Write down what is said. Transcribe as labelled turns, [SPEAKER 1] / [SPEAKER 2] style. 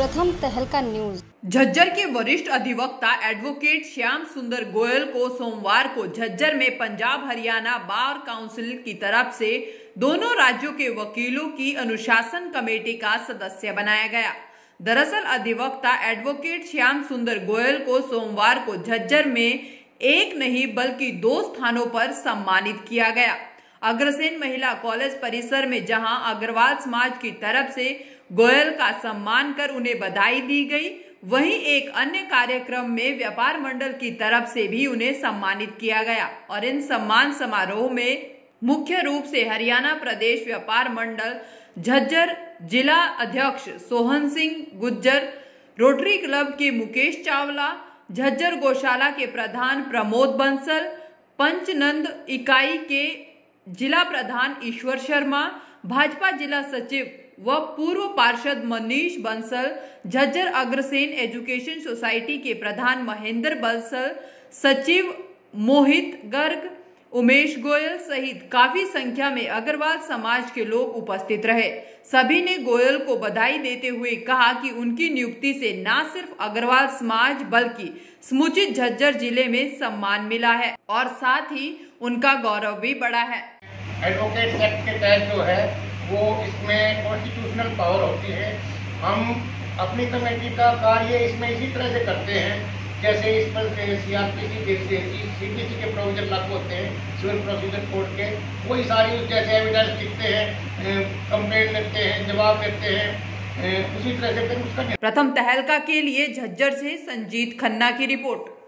[SPEAKER 1] प्रथम तहलका न्यूज।
[SPEAKER 2] झज्जर के वरिष्ठ अधिवक्ता एडवोकेट श्याम सुंदर गोयल को सोमवार को झज्जर में पंजाब हरियाणा बार काउंसिल की तरफ से दोनों राज्यों के वकीलों की अनुशासन कमेटी का सदस्य बनाया गया। दरअसल अधिवक्ता एडवोकेट श्याम सुंदर गोयल को सोमवार को झज्जर में एक नहीं बल्कि 2 स्थानों पर सम्मानित किया गया। अग्रसेन महिला कॉलेज परिसर में जहां अग्रवाल समाज की तरफ से गोयल का सम्मान कर उन्हें बधाई दी गई, वहीं एक अन्य कार्यक्रम में व्यापार मंडल की तरफ से भी उन्हें सम्मानित किया गया। और इन सम्मान समारोह में मुख्य रूप से हरियाणा प्रदेश व्यापार मंडल झज्जर जिला अध्यक्ष सोहन सिंह गुज्जर, रोटरी क्लब के मुकेश चावला, झज्जर गौशाला के प्रधान प्रमोद बंसल, पंचनंद इकाई के जिला प्रधान ईश्वर शर्मा, भाजपा जिला सचिव व पूर्व पार्षद मनीष बंसल, झज्जर अग्रसेन एजुकेशन सोसाइटी के प्रधान महेंद्र बंसल, सचिव मोहित गर्ग, उमेश गोयल सहित काफी संख्या में अग्रवाल समाज के लोग उपस्थित रहे। सभी ने गोयल को बधाई देते हुए कहा कि उनकी नियुक्ति से न सिर्फ अग्रवाल समाज बल्कि समुचित झज्जर जिले में सम्मान मिला है और साथ ही उनका गौरव भी बढ़ा है।
[SPEAKER 3] एडवोकेट एक्ट के तहत जो है वो इसमें कॉन्स्टिट्यूशनल पावर होती है। हम अपनी कमेटी का कार्य इसमें इसी तरह से करते हैं जैसे इस पर सीआरपीसी सीपीसी के प्रोविजन लागू होते हैं, सिविल प्रोसीजर कोड के, वही सारी जैसे एविडेंस लिखते हैं, कंप्लेंट लेते हैं, जवाब देते हैं, उसी तरह से फिर उसका।
[SPEAKER 2] प्रथम तहलका के लिए झज्जर से संजीत खन्ना की रिपोर्ट।